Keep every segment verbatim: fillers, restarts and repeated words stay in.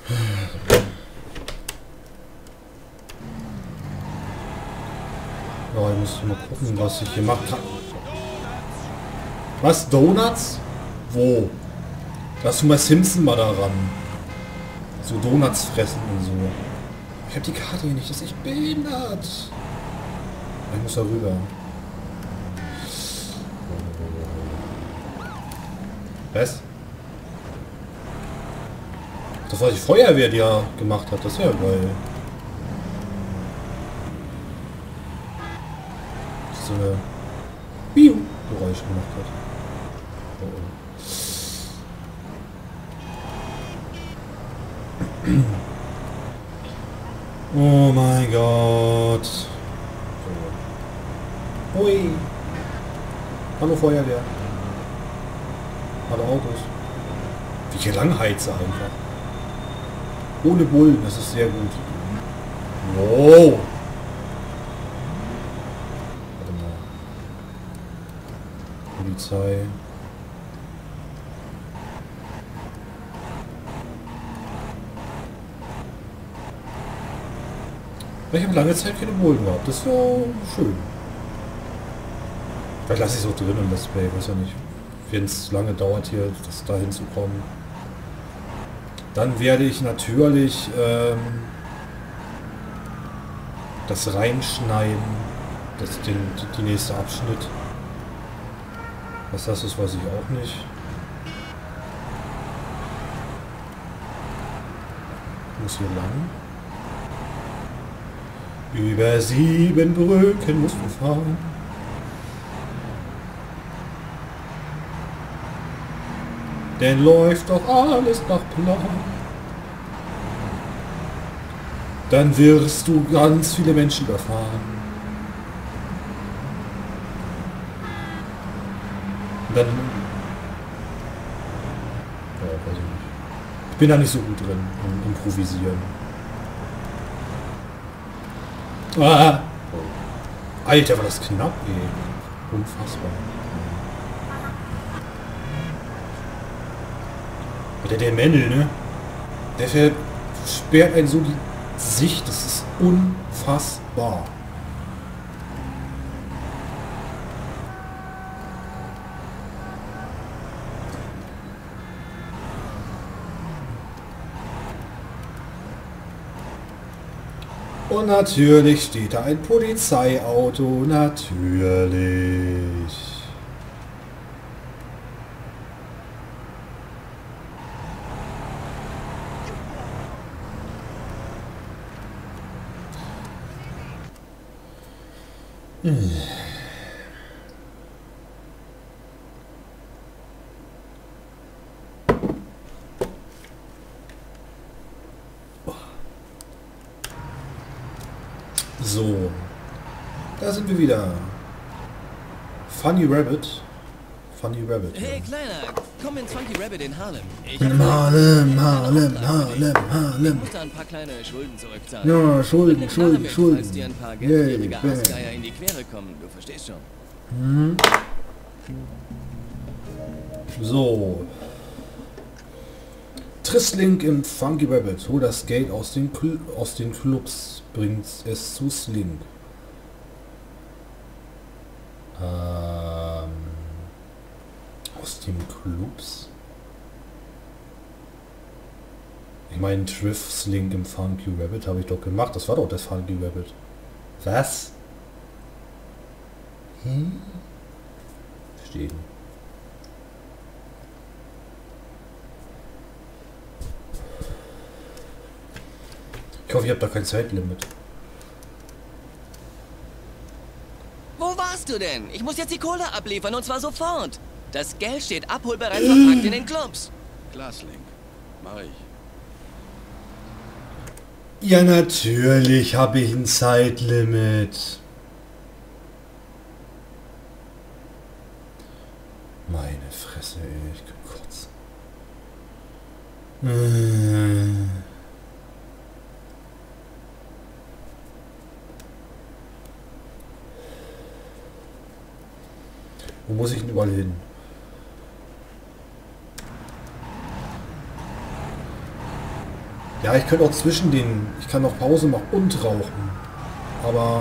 Ja, ich muss mal gucken, was ich hier mache. Was? Donuts? Wo? Lass du mal Simpson mal daran. So Donuts fressen und so. Ich habe die Karte hier nicht, das ist echt behindert. Ich muss da rüber. Was? Das war die Feuerwehr, die ja gemacht hat. Das ist ja geil. Das ist so eine Biu-Geräusche gemacht hat. Oh, oh. Oh mein Gott. Hui. Hallo Feuerwehr. Hallo Autos. Wie ich hier lang heize einfach. Ohne Bullen, das ist sehr gut. Wow. Warte mal. Polizei. Ich habe lange Zeit keine Bullen gehabt. Das ist ja schön. Vielleicht lasse ich es auch drin im Let's Play, weiß ja nicht. Wenn es lange dauert hier, das da hinzukommen. Dann werde ich natürlich ähm, das reinschneiden. Das den die nächste Abschnitt. Was das ist, weiß ich auch nicht. Ich muss hier lang. Über sieben Brücken musst du fahren. Denn läuft doch alles nach Plan. Dann wirst du ganz viele Menschen überfahren. Und dann... Ja, weiß ich nicht. Ich bin da nicht so gut drin, im Improvisieren. Ah. Alter, war das knapp, ey. Unfassbar. Der, der Männel, ne? Der versperrt einen so die Sicht, das ist unfassbar. Und natürlich steht da ein Polizeiauto, natürlich. Hm. So, da sind wir wieder. Funny Rabbit. Funny Rabbit. Hey Kleiner, komm ins Funky Rabbit in Harlem. Ich Harlem, Harlem, Harlem, Harlem, Harlem. Ich muss da ein paar kleine Schulden zurückzahlen. Ja, Schulden, Schulden, mit, Schulden. Falls dir ein paar Yay, geldgierige Aasgeier in die Quere kommen, du verstehst schon. Mhm. So. Tristlink im Funky Rabbit. Hol das Geld aus den, Cl aus den Clubs. Bringt es zu Slink. Ähm, aus den Clubs? Ich meine, Triff Slink im Funky Rabbit habe ich doch gemacht. Das war doch das Funky Rabbit. Was? Hm? Verstehen. Ich hoffe, ihr habt da kein Zeitlimit. Wo warst du denn? Ich muss jetzt die Kohle abliefern und zwar sofort. Das Geld steht abholbereit verpackt in den Clubs. Glaslink. Mach ich. Ja, natürlich habe ich ein Zeitlimit. Meine Fresse, ey, ich kann kotzen. Äh. Wo muss ich denn überall hin? Ja, ich könnte auch zwischen den... Ich kann auch Pause machen und rauchen. Aber...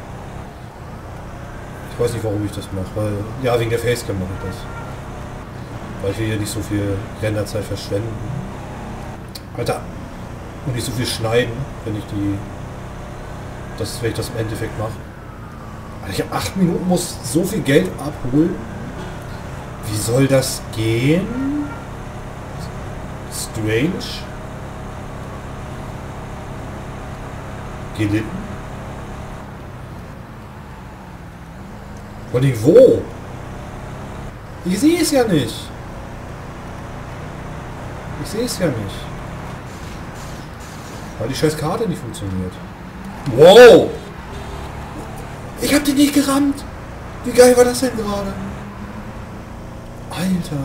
Ich weiß nicht, warum ich das mache. Weil... Ja, wegen der Facecam mache ich das. Weil ich will hier nicht so viel Renderzeit verschwenden. Alter. Und nicht so viel schneiden, wenn ich die... Das, wenn ich das im Endeffekt mache. Alter, ich habe acht Minuten, muss so viel Geld abholen. Wie soll das gehen? Strange. Gelitten. Von dem wo? Ich sehe es ja nicht. Ich sehe es ja nicht. Weil die scheiß Karte nicht funktioniert. Wow! Ich hab den nicht gerammt! Wie geil war das denn gerade? Alter!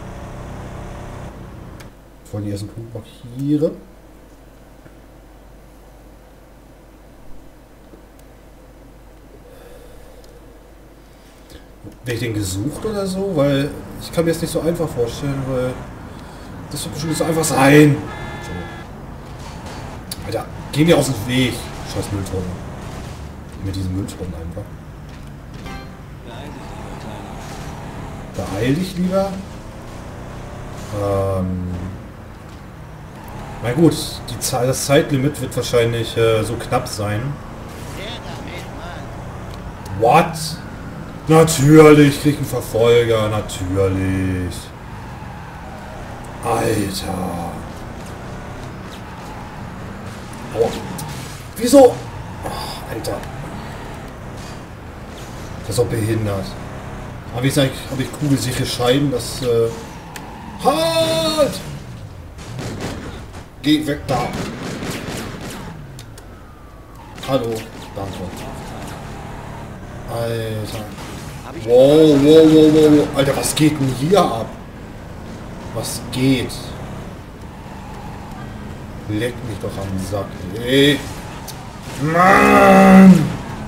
Ich wollte den ersten Punkt markieren. Wäre ich den gesucht oder so? Weil ich kann mir das nicht so einfach vorstellen, weil das wird bestimmt nicht so einfach sein. So. Alter, geh mir aus dem Weg. Scheiß Mülltonne. Mit diesem Mülltonnen einfach. Beeil dich lieber. Ähm. Na gut, die Zeit, das Zeitlimit wird wahrscheinlich äh, so knapp sein. What? Natürlich, krieg einen Verfolger, natürlich. Alter. Aua. Wieso? Oh, Alter. Das ist doch behindert. Habe ich, hab ich kugelsichere Scheiben, das... Äh halt! Geh weg da. Hallo. Danke. Alter. Wow, wow, wow, wow, wow. Alter, was geht denn hier ab? Was geht? Leck mich doch am Sack, ey. Mann!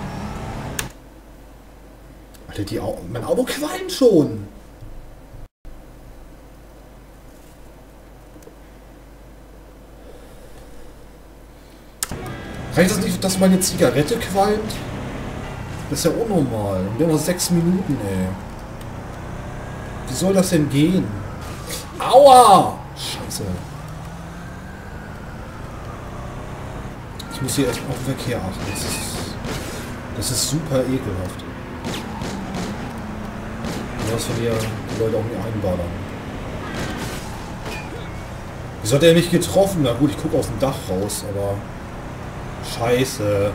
Alter, die Au mein Auto qualmt schon. Reicht das nicht, dass meine Zigarette qualmt? Das ist ja unnormal. Und wir haben noch sechs Minuten, ey. Wie soll das denn gehen? Aua! Scheiße. Ich muss hier erst auf den Verkehr achten. Das ist, das ist super ekelhaft. Das von dir die Leute auch nicht einballern. Wieso hat er mich getroffen? Na gut, ich gucke aus dem Dach raus, aber... Scheiße.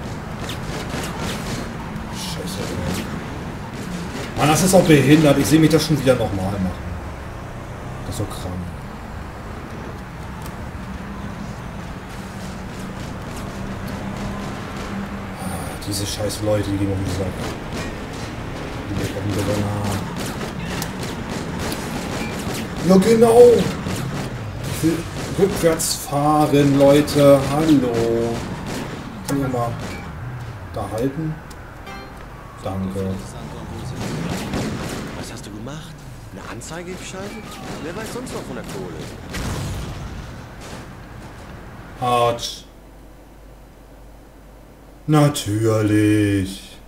Scheiße. Mann, das ist auch behindert. Ich sehe mich das schon wieder nochmal machen. Das ist so krank. Ah, diese scheiß Leute, die gehen um die Sache. Die geht um die Ja genau. Ich will rückwärts fahren, Leute. Hallo. Kann ich mal da halten? Danke. Was hast du gemacht? Eine Anzeige geschaltet? Wer weiß sonst noch von der Kohle? Hart. Natürlich.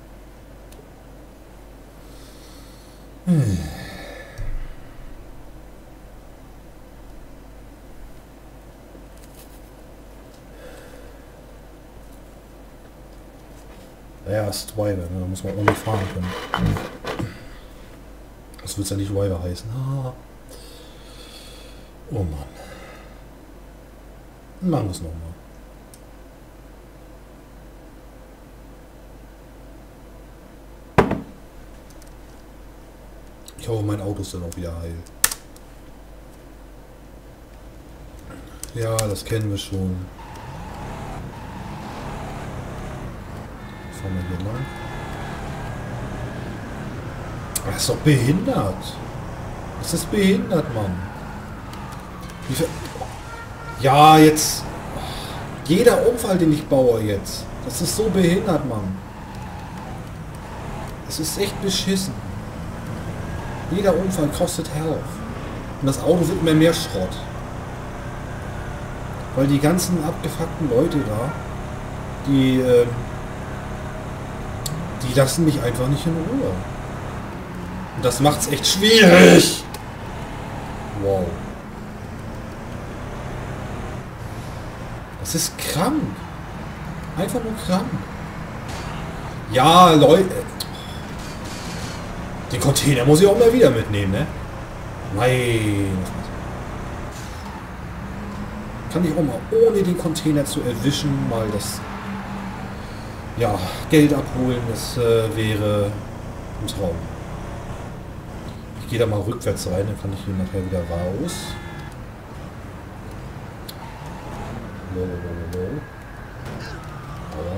Hm. Ja, ist Driver, ne? Da muss man ordentlich fahren können. Das wird ja nicht Driver heißen. Ah. Oh Mann. Machen wir es nochmal. Ich hoffe, mein Auto ist dann auch wieder heil. Ja, das kennen wir schon. Fahren wir hier lang. Das ist doch behindert. Das ist behindert, Mann. Wie viel... Ja, jetzt... Jeder Unfall, den ich baue jetzt. Das ist so behindert, Mann. Es ist echt beschissen. Jeder Unfall kostet Hell. Und das Auto wird immer mehr Schrott. Weil die ganzen abgefuckten Leute da, die, äh, die lassen mich einfach nicht in Ruhe. Und das macht's echt schwierig. Wow. Das ist krank. Einfach nur krank. Ja, Leute. Den Container muss ich auch mal wieder mitnehmen, ne? Nein. Kann ich auch mal, ohne den Container zu erwischen, mal das... Ja, Geld abholen, das äh, wäre ein Traum. Ich gehe da mal rückwärts rein, dann kann ich hier nachher wieder raus. Lolololol. Aber...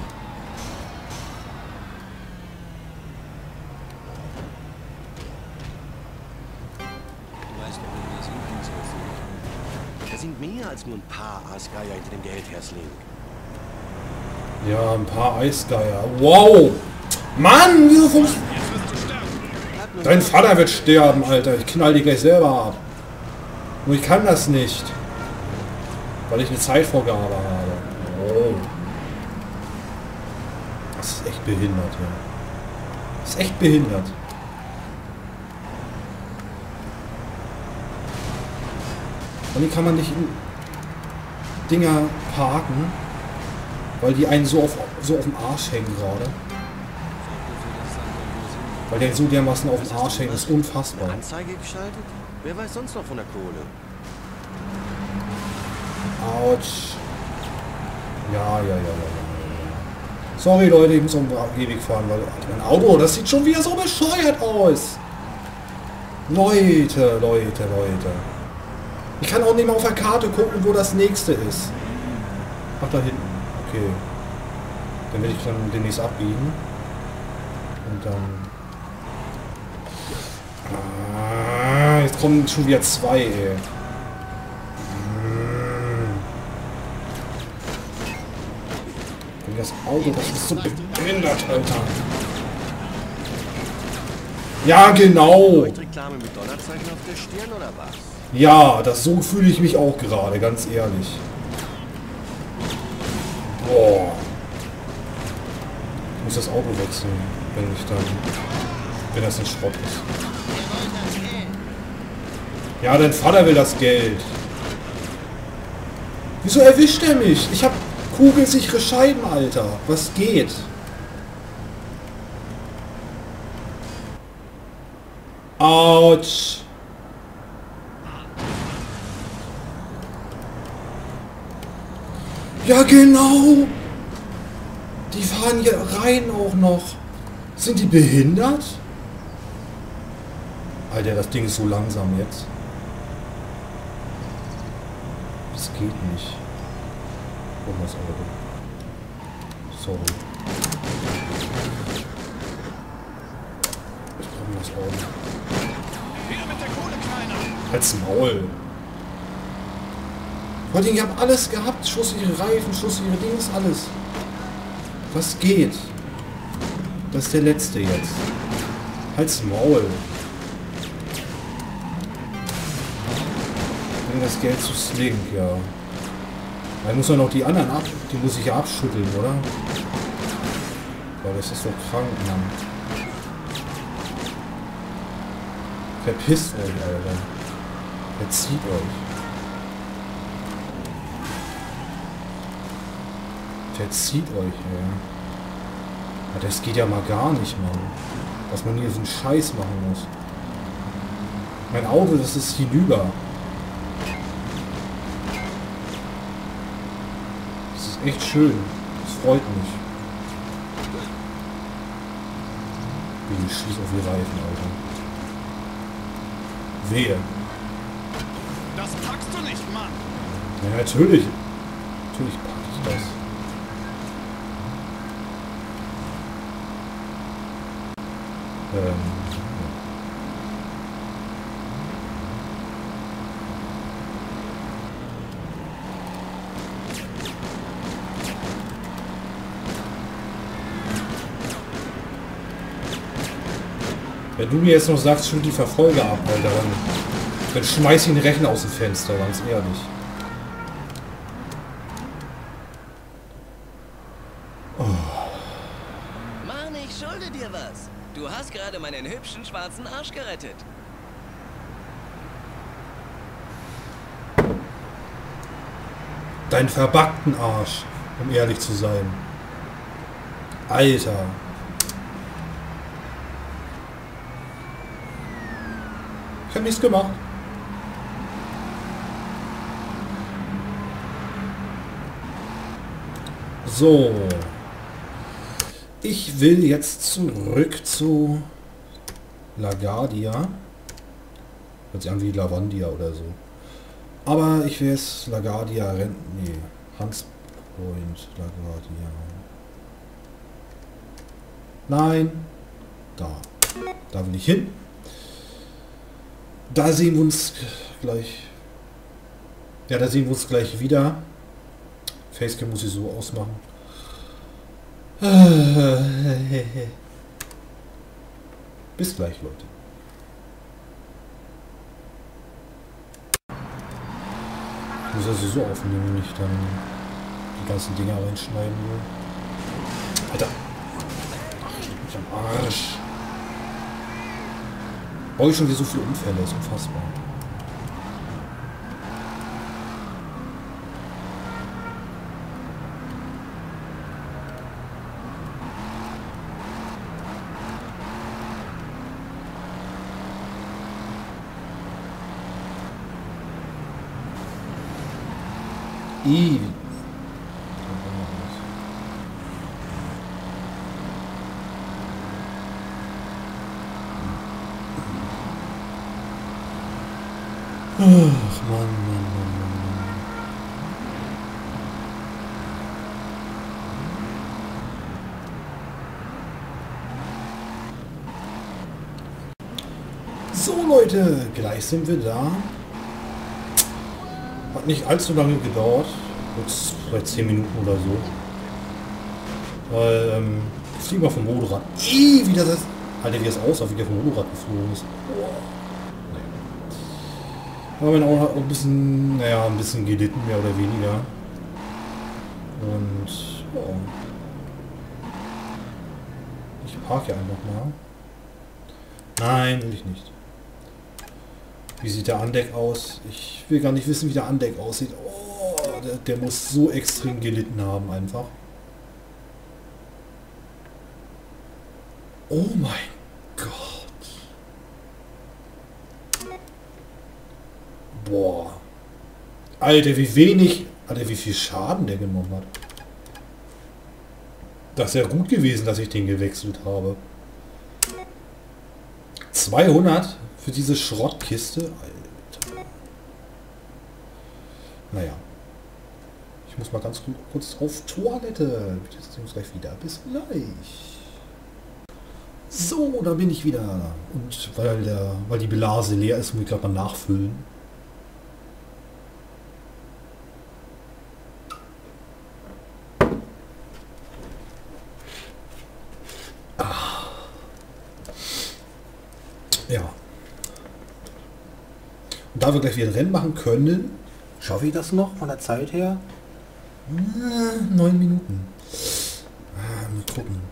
Da sind mehr als nur ein paar Aasgeier hinter dem Geld, Herr Slink. Ja, ein paar Eisgeier. Wow! Mann, wieso funktioniert... Dein Vater wird sterben, Alter. Ich knall die gleich selber ab. Nur ich kann das nicht. Weil ich eine Zeitvorgabe habe. Oh. Das ist echt behindert, ja. Das ist echt behindert. Und die kann man nicht in Dinger parken, weil die einen so auf, so auf dem Arsch hängen gerade. Weil der so dermaßen auf dem Arsch hängt, ist unfassbar. Eine Anzeige geschaltet? Wer weiß sonst noch von der Kohle? Autsch. Ja, ja, ja, ja, ja. Sorry Leute, ich muss auf den Gehweg fahren, weil mein Auto, das sieht schon wieder so bescheuert aus. Leute, Leute, Leute. Ich kann auch nicht mal auf der Karte gucken, wo das nächste ist. Ach, da hinten. Okay. Dann werde ich dann demnächst abbiegen. Und dann... Ah, jetzt kommen schon wieder zwei, ey. Und das Auto, das ist so behindert, Alter. Ja, genau. Leuchtreklame mit Dollarzeichen auf der Stirn oder was? Ja, das so fühle ich mich auch gerade, ganz ehrlich. Boah. Ich muss das Auto wechseln, wenn ich dann... wenn das ein Schrott ist. Ja, dein Vater will das Geld. Wieso erwischt er mich? Ich hab kugelsichere Scheiben, Alter. Was geht? Autsch. Ja, genau. Die fahren hier rein auch noch. Sind die behindert? Alter, das Ding ist so langsam jetzt. Das geht nicht. Oh, das Auto. Sorry. Ich brauche das Auto. Halt's Maul. Leute, ich habe alles gehabt. Schuss ihre Reifen, Schuss ihre Dings, alles. Was geht? Das ist der letzte jetzt. Halt's Maul. Bring das Geld zu Slink, ja. Dann muss er noch die anderen ab. Die muss ich ja abschütteln, oder? Boah, das ist doch krank, Mann. Verpisst euch, Alter. Verzieht euch. Verzieht euch, ey. Ja, das geht ja mal gar nicht, Mann. Dass man hier so einen Scheiß machen muss. Mein Auto, das ist hinüber. Das ist echt schön. Das freut mich. Wie ich schieß auf die Reifen, Alter. Wehe. Das packst du nicht, Mann! Ja, natürlich. Natürlich pack ich das. Ähm, Wenn du mir jetzt noch sagst, schütt die Verfolger ab, Alter, dann, dann schmeiß ich den Rechner aus dem Fenster, ganz ehrlich. schulde dir was. Du hast gerade meinen hübschen schwarzen Arsch gerettet. Deinen verbackten Arsch, um ehrlich zu sein. Alter. Ich hab nichts gemacht. So. Ich will jetzt zurück zu LaGuardia. Hört sich an wie Lavandia oder so. Aber ich will jetzt LaGuardia rennen. Nee, Hunts Point, LaGuardia. Nein. Da. Da will ich hin. Da sehen wir uns gleich. Ja, da sehen wir uns gleich wieder. Facecam muss ich so ausmachen. Bis gleich, Leute. Ich muss also so aufnehmen, wenn ich dann die ganzen Dinger reinschneiden will. Alter. Ach, ich mich am Arsch. Baue ich schon wieder so viele Unfälle, das ist unfassbar. I. Ach, Mann, Mann, Mann, Mann. So Leute, gleich sind wir da. Hat nicht allzu lange gedauert. Jetzt vielleicht zehn Minuten oder so. Weil, ähm, ich fliege mal vom Motorrad. Ih, wie das ist. Alter, wie das aussah, wie der vom Motorrad geflogen ist. Boah. Aber mein Auto hat auch ein bisschen, naja, ein bisschen gelitten, mehr oder weniger. Und, ja. Ich parke hier einfach mal. Nein, will ich nicht. Wie sieht der Andeck aus? Ich will gar nicht wissen, wie der Andeck aussieht. Oh, der, der muss so extrem gelitten haben einfach. Oh mein Gott. Boah. Alter, wie wenig... Alter, wie viel Schaden der genommen hat. Das ist ja gut gewesen, dass ich den gewechselt habe. zweihundert für diese Schrottkiste. Alter. Naja. Ich muss mal ganz kurz auf Toilette. Wir sehen uns gleich wieder. Bis gleich. So, da bin ich wieder. Und weil, der, weil die Blase leer ist, muss ich gerade mal nachfüllen. Ja. Und da wir gleich wieder ein Rennen machen können, schaffe ich das noch von der Zeit her? Ah, neun Minuten. Ah, mal gucken.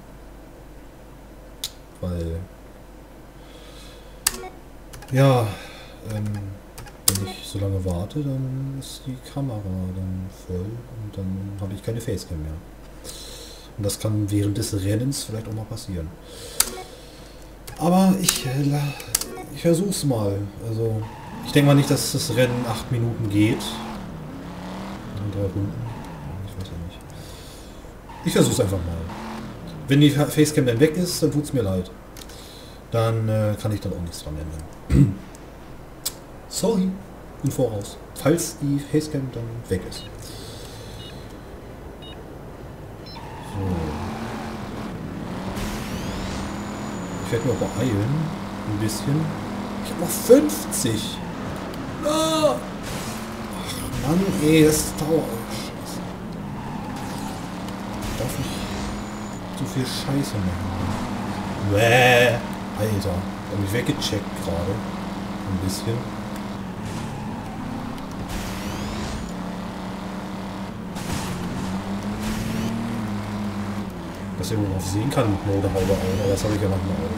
Weil... Ja, ähm, wenn ich so lange warte, dann ist die Kamera dann voll und dann habe ich keine Facecam mehr. Und das kann während des Rennens vielleicht auch mal passieren. Aber ich, äh, ich versuch's mal. Also, ich denke mal nicht, dass das Rennen acht Minuten geht. In drei Runden. Ich weiß ja nicht. Ich versuch's einfach mal. Wenn die Facecam dann weg ist, dann tut's mir leid. Dann äh, kann ich dann auch nichts dran ändern. Sorry. Im Voraus. Falls die Facecam dann weg ist. So. Ich werde mir auch beeilen. Ein bisschen. Ich habe noch fünfzig. Ah! Ach Mann, ey, das dauert. Scheiße. Ich darf nicht so viel Scheiße machen. Bäh. Alter. Hab mich weggecheckt gerade. Ein bisschen. dass ich irgendwo sehen kann mit Motorhaube auch, aber das habe ich ja manchmal auch.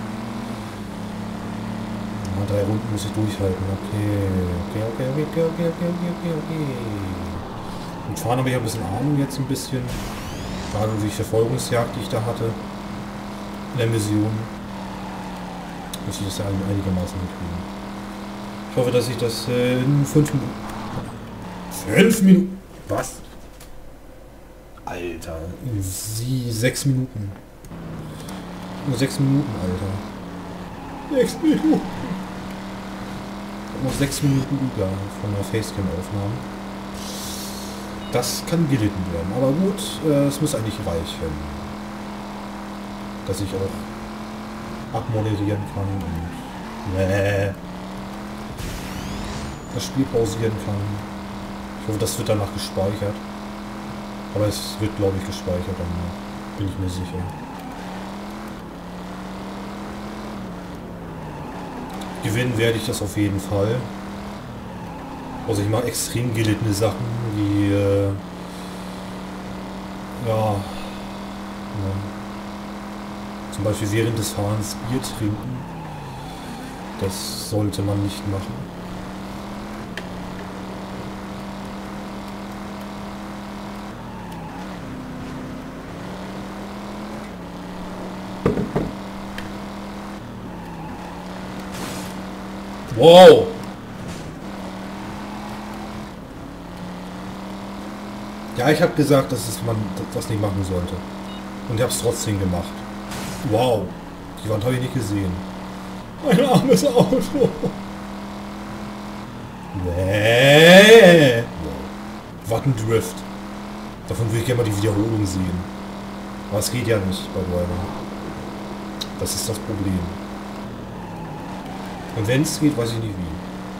Ja, drei Runden muss ich durchhalten. Okay, okay, okay, okay, okay, okay, okay, okay, okay. Mit Fahren habe ich ein bisschen Ahnung jetzt ein bisschen. Gerade durch die Verfolgungsjagd, die ich da hatte. In der Mission. Muss ich das ja einigermaßen mitkriegen. Ich hoffe, dass ich das äh, in fünf Minuten... Fünf Minuten? Was? Alter. In sie... Sechs Minuten. Nur sechs Minuten, Alter. Sechs Minuten. Noch sechs Minuten über von der Facecam-Aufnahme. Das kann gelitten werden. Aber gut, äh, es muss eigentlich reichen. Dass ich auch abmoderieren kann und äh, das Spiel pausieren kann. Ich hoffe, das wird danach gespeichert. Aber es wird, glaube ich, gespeichert, dann bin ich mir sicher. Gewinnen werde ich das auf jeden Fall. Also ich mache extrem gelittene Sachen, wie äh, ja, ja zum Beispiel während des Fahrens Bier trinken. Das sollte man nicht machen. Wow! Ja, ich habe gesagt, dass es man das nicht machen sollte. Und ich habe es trotzdem gemacht. Wow! Die Wand habe ich nicht gesehen. Ein armes Auto! Nee! Wow. Was ein Drift. Davon würde ich gerne mal die Wiederholung sehen. Aber es geht ja nicht bei Driver. Das ist das Problem. Und wenn es geht, weiß ich nicht wie.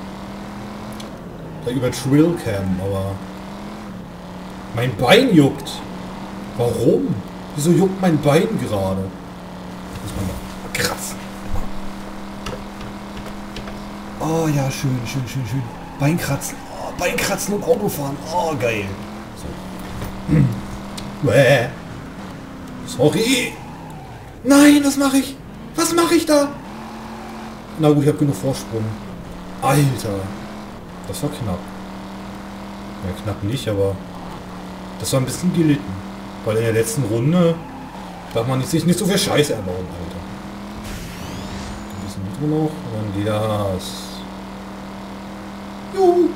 Da über Trillcam, aber... Mein Bein juckt. Warum? Wieso juckt mein Bein gerade? Muss man mal kratzen. Oh ja, schön, schön, schön, schön. Beinkratzen. Oh, Beinkratzen und Autofahren. Oh, geil. So. Bäh. Sorry. Nein, was mache ich? Was mache ich da? Na gut, ich habe genug Vorsprung. Alter. Das war knapp. Ja, knapp nicht, aber... Das war ein bisschen gelitten. Weil in der letzten Runde darf man sich nicht so viel Scheiße erlauben, Alter. Ein bisschen Nitro noch und dann das. Juhu.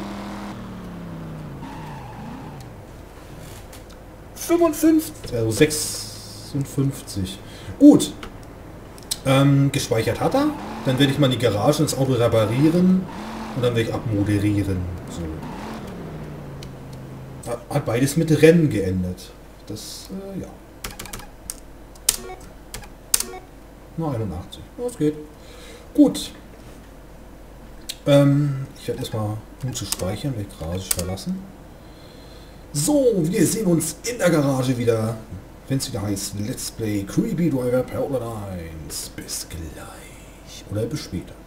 fünfundfünfzig, also sechsundfünfzig. Gut. Ähm, gespeichert hat er. Dann werde ich mal in die Garage ins Auto reparieren und dann werde ich abmoderieren. So. Hat beides mit Rennen geendet. Das, äh, ja. Na, einundachtzig. Das geht. Gut. Ähm, ich werde erstmal, um zu speichern, die Garage verlassen. So, wir sehen uns in der Garage wieder, wenn es wieder heißt Let's Play Creepy Driver Part eins. Bis gleich. Oder bis später.